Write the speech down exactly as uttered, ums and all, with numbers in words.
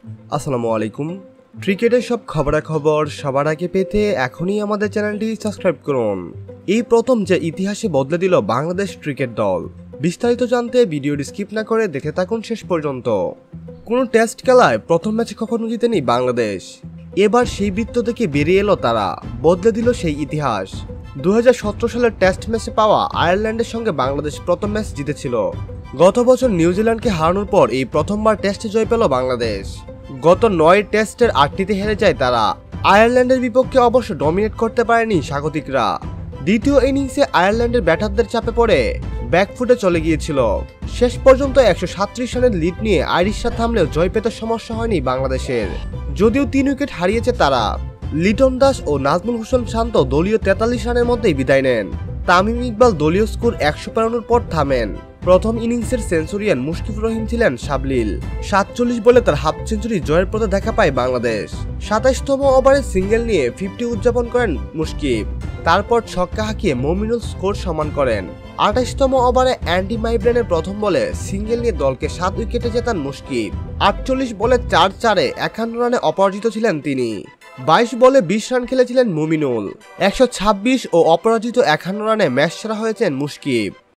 আসসালামু আলাইকুম। ক্রিকেটের সব খবরাখবর সবার আগে পেতে এখনই আমাদের চ্যানেলটি সাবস্ক্রাইব করুন। এই প্রথম যে ইতিহাসে বদলে দিল বাংলাদেশ ক্রিকেট দল। বিস্তারিত জানতে ভিডিওটি স্কিপ না করে দেখে থাকুন শেষ পর্যন্ত। কোনো টেস্ট খেলায় প্রথম ম্যাচে কখনো জিতেনি বাংলাদেশ। এবার সেই বৃত্ত থেকে বেরিয়ে এলো তারা, বদলে দিল সেই ইতিহাস। দু হাজার সতেরো সালের টেস্ট ম্যাচে পাওয়া আয়ারল্যান্ডের সঙ্গে বাংলাদেশ প্রথম ম্যাচ জিতেছিল। গত বছর নিউজিল্যান্ডকে হারানোর পর এই প্রথমবার টেস্টে জয় পেল বাংলাদেশ। গত নয় টেস্টের আটটিতে হেরে যায় তারা। আয়ারল্যান্ডের বিপক্ষে অবশ্য ডমিনেট করতে পারেনি স্বাগতিকরা। দ্বিতীয় ইনিংসে আয়ারল্যান্ডের ব্যাটারদের চাপে পড়ে ব্যাকফুটে চলে গিয়েছিল। শেষ পর্যন্ত একশো সাতত্রিশ রানের লিড নিয়ে আইরিশরা থামলেও জয় পেতে সমস্যা হয়নি বাংলাদেশের। যদিও তিন উইকেট হারিয়েছে তারা। লিটন দাস ও নাজমুল হোসেন শান্ত দলীয় তেতাল্লিশ রানের মধ্যেই বিদায় নেন। তামিম ইকবাল দলীয় স্কোর একশো পেরানোর পর থামেন। প্রথম ইনিংসের সেঞ্চুরিয়ান মুশফিকুর রহিম ছিলেন সাবলীল। সাতচল্লিশ বলে তার হাফ সেঞ্চুরি জয়ের পথে দেখা পায় বাংলাদেশ। সাতাইশতম ওভারে সিঙ্গেল নিয়ে ফিফটি উদযাপন করেন মুশকিব। তারপর ছক্কা হাঁকিয়ে মমিনুল স্কোর সমান করেন। আঠাইশতম ওভারে অ্যান্ডি মাইব্রেনের প্রথম বলে সিঙ্গেল নিয়ে দলকে সাত উইকেটে জেতান মুশকিব। আটচল্লিশ বলে চার চারে একান্ন রানে অপরাজিত ছিলেন তিনি। বাইশ বলে বিশ রান খেলেছিলেন মুমিনুল। একশো ছাব্বিশ ও অপরাজিত একান্ন রানে ম্যাচ সেরা হয়েছেন মুশকিব।